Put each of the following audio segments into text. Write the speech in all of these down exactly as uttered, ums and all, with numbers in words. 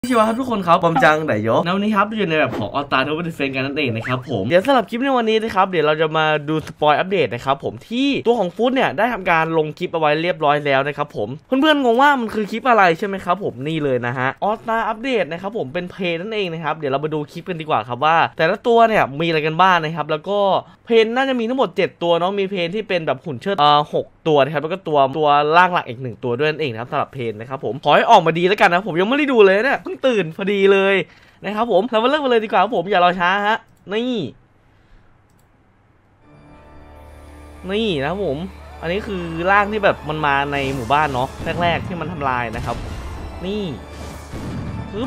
ชิวะครับทุกคนครับผมจังไดโยในวันนี้ครับอยู่ในแบบของออตาโนบัตเฟนกันนั่นเองนะครับผมเดี๋ยวสำหรับคลิปในวันนี้นะครับเดี๋ยวเราจะมาดูสปอยอัปเดตนะครับผมที่ตัวของฟุตเนี่ยได้ทำการลงคลิปเอาไว้เรียบร้อยแล้วนะครับผมเพื่อนๆงงว่ามันคือคลิปอะไรใช่ไหมครับผมนี่เลยนะฮะออตาอัปเดตนะครับผมเป็นเพลนั่นเองนะครับเดี๋ยวเรามาดูคลิปกันดีกว่าครับว่าแต่ละตัวเนี่ยมีอะไรกันบ้างนะครับแล้วก็เพลน่าจะมีทั้งหมดเจ็ดตัวเนาะมีเพลที่เป็นแบบหุ่นเชิดเอ่อหกตัวนะครับแล้วก็ตัวตัวร่างหลักอีกหนึ่งตัวด้วยนั่นเองนะครับสำหรับเพลนะครับผมขอให้ออกมาดีแล้วกันนะผมยังไม่ได้ดูเลยเนี่ยเพิ่งตื่นพอดีเลยนะครับผมเรามาเริ่มกันเลยดีกว่าครับผมอย่ารอช้าฮะนี่นี่นะครับผมอันนี้คือร่างที่แบบมันมาในหมู่บ้านเนาะแรกๆที่มันทำลายนะครับนี่ปึ๊บ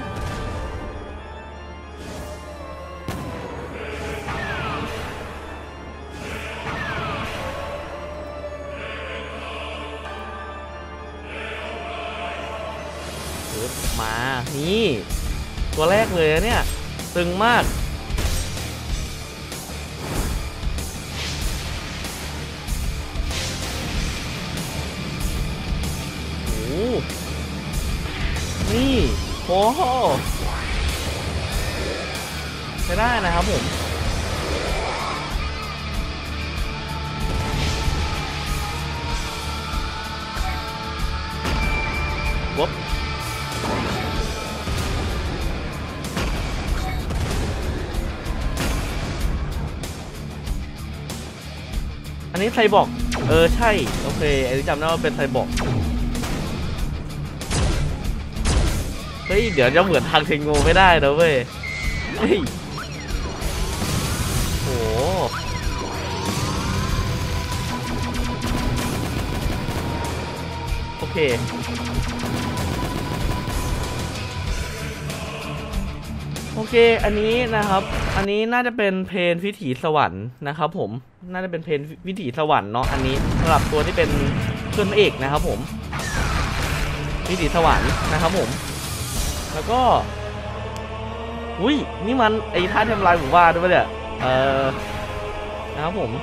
มานี่ตัวแรกเลยเนี่ยตึงมากโอ้นี่โอ้โหใช้ได้นะครับผมว๊บอันนี้ไซบอร์กเออใช่โอเคอันนี้จำได้ว่าเป็นไซบอร์กเฮ้ยเดี๋ยวจะเหมือนทางเทงโงไม่ได้นะเว้ยเฮ้ยโหโอเคโอเคอันนี้นะครับอันนี้น่าจะเป็นเพลนวิถีสวรรค์นะครับผมน่าจะเป็นเพลนวิถีสวรรค์เนาะอันนี้สำหรับตัวที่เป็นเพื่อนเอกนะครับผมวิถีสวรรค์นะครับผมแล้วก็อุ้ยนี่มันไอ้ท่าทำลายหมู่บ้านด้วยเนี่ยเออนะครับผม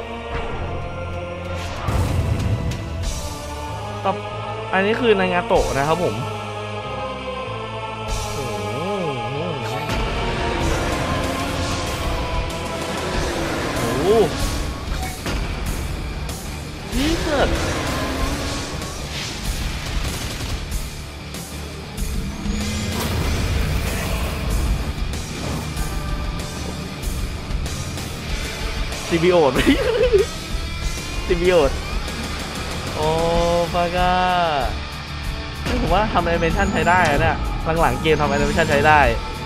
ต่ออันนี้คือนางาโตะนะครับผมนี่เกิดซีบีโอดซีบีโอดโอ้ปากาผมว่าทำแอนิเมชันใช้ได้เนี่ยหลังๆเกมทำแอนิเมชันใช้ได้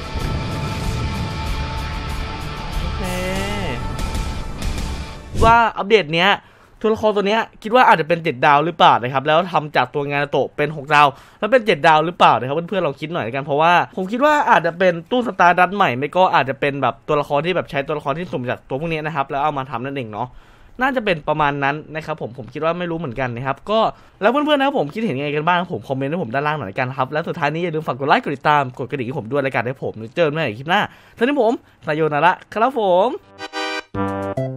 โอเคว่าอัปเดตเนี้ยตัวละครตัวนี้คิดว่าอาจจะเป็นเจ็ดดาวหรือเปล่านะครับแล้วทำจากตัวงานโตะเป็นหกดาวแล้วเป็นเจ็ดดาวหรือเปล่านะครับเพื่อนๆลองคิดหน่อยกันเพราะว่าผมคิดว่าอาจจะเป็นตู้สตาร์ดัตใหม่ไม่ก็อาจจะเป็นแบบตัวละครที่แบบใช้ตัวละครที่สุ่มจากตัวพวกนี้นะครับแล้วเอามาทำนั่นเองเนาะน่าจะเป็นประมาณนั้นนะครับผมผมคิดว่าไม่รู้เหมือนกันนะครับก็แล้วเพื่อนๆนะครับผมคิดเห็นยังไงกันบ้างผมคอมเมนต์ให้ผมด้านล่างหน่อยกันครับแล้วสุดท้ายนี้อย่าลืมฝากกดไลค์กดติดตามกดกระดิ่งให้ผมด้วยรายการให้ผมเจอกันใหม่คลิปหน้าสวัสดีผมนายโยนาระครับผม